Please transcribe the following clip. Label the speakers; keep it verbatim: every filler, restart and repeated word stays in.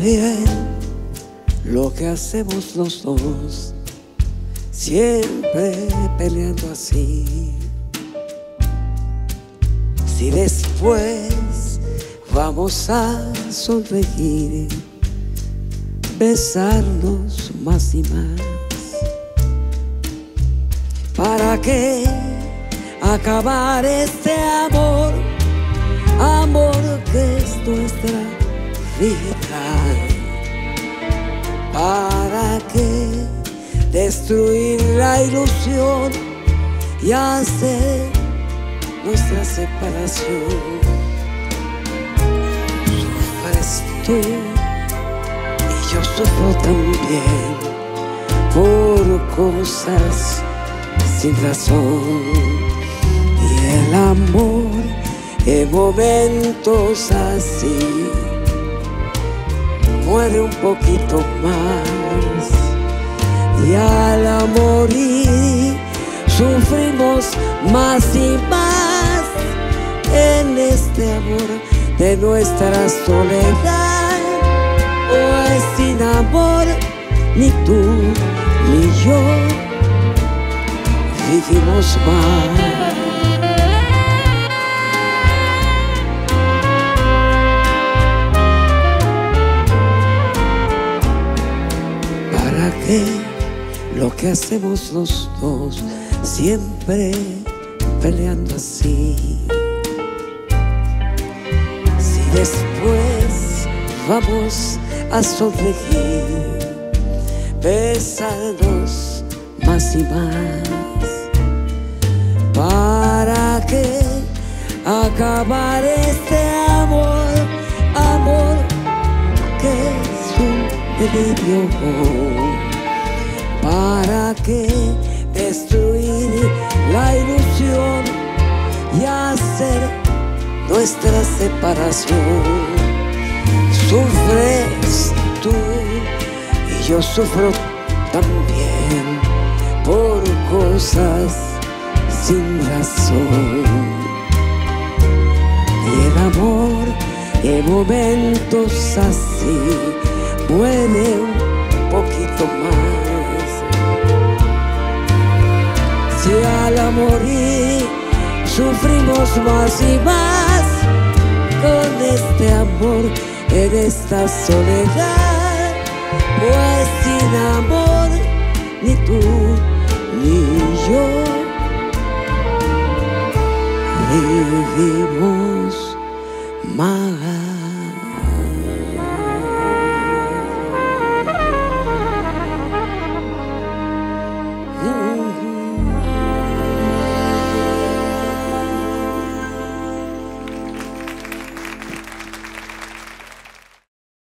Speaker 1: bien lo que hacemos los dos, siempre peleando así. Si después vamos a sonreír, besarnos más y más, ¿para qué acabar este amor? Amor que es nuestra vida. ¿Para qué destruir la ilusión y hacer nuestra separación? Sufres tú y yo sufro también por cosas sin razón. Y el amor en momentos así muere un poquito más, y al morir sufrimos más y más en este amor de nuestra soledad. Pues sin amor ni tú ni yo vivimos más. Lo que hacemos los dos, siempre peleando así. Si después vamos a sonreír, besarnos más y más, ¿para qué acabar este amor? Amor que es un delirio. ¿Para qué destruir la ilusión y hacer nuestra separación? Sufres tú y yo sufro también por cosas sin razón. Y el amor en momentos así muere un poquito más. Si al morir sufrimos más y más con este amor en esta soledad, pues sin amor ni tú ni yo vivimos más.